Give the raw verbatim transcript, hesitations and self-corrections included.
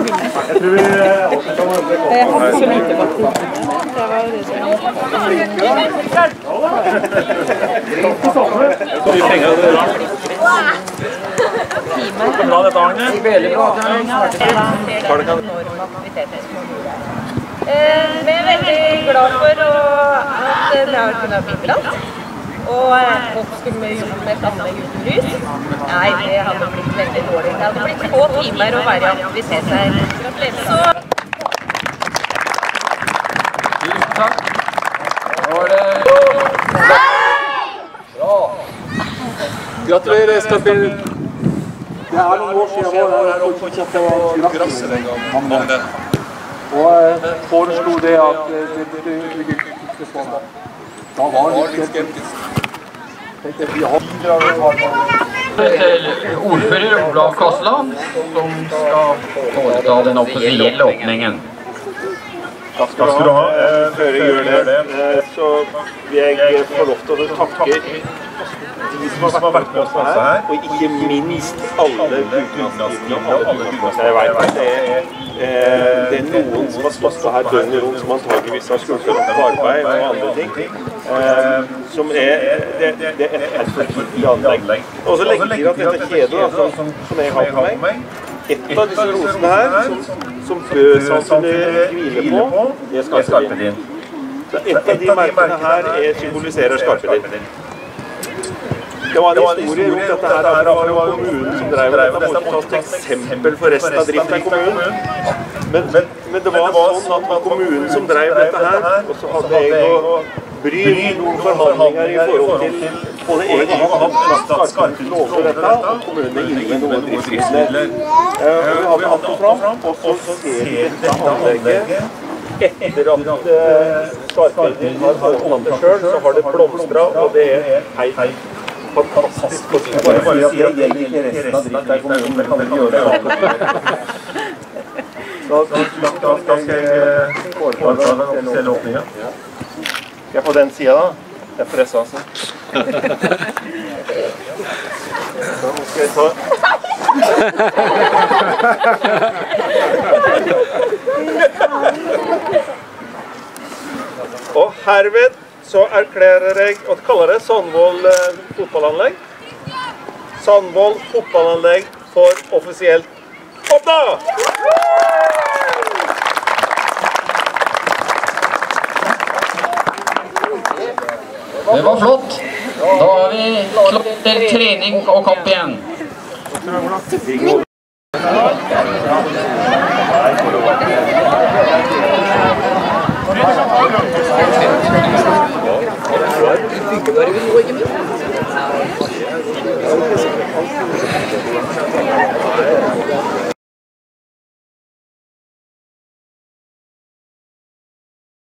Jeg tror vi avslutter med det. Jeg hadde så lite faktisk. Det var det som Så mye penger det er. Det er bra dette, Arne. Veldig bra. Vi er veldig glad for at det har kunnet bidra. Og folk skulle jobbe med et anlegg uten lys. Nei, det hadde blitt veldig dårlig. Det hadde blitt få timer å være i aktivitet her. Så... Tusen takk. Nå var det... Bra. Gratulerer, Skarpin. Det er noen år siden jeg var her og fortsatt det var grasset den gangen. Og jeg foreslo det at det egentlig ikke skulle stå her. Da var det litt skeptisk. Vi har Til ordfører Olav Kasseland, som skal foreta den offisielle åpningen. Takk skal du ha. Før jeg gjør det, så vil jeg få lov til å takke de som har vært med oss her, og ikke minst alle dugnadsgiverne og alle dugnadsgiverne. Jeg vet at det er, det er noen som har stått her døgnet rundt, som antageligvis har skulket opp arbeid og andre ting, som er, det, det er et forferdelig anlegg. Og så legger jeg at dette kjedet som, som jeg har på meg, et av disse rosene her, som, som Bø-samfunnet hviler på, det er Skarpedin. Så et av de merkene her er, symboliserer Skarpedin. Det var en historie rundt dette her, det var jo kommunen som drev dette, det måtte tas til eksempel for resten av driften i kommunen. Men, men, men det var sånn at det var kommunen som drev dette her, og så hadde jeg og Bryn noen forhandlinger i forhold til både jeg og han hadde Skarpedin lover dette, og kommunen er inne med noen driftsmidler. Vi hadde hatt det fram, og så ser vi dette anlegget. Etter at Skarpedin har åpnet det selv, så har det blomstret, og det er helt fantastisk. Bare bare si at det gjelder ikke resten av driften der kommunen, men kan ikke gjøre det. Da skal jeg foreta den offisielle åpningen. Skal jeg på den siden da? Det er presset altså. Så nå skal jeg ta... Og herved så erklærer jeg og kaller det Sandvoll fotballanlegg. Sandvoll fotballanlegg for offisielt åpna! Det var flott. Da har vi klart til trening og kamp igjen. Ja.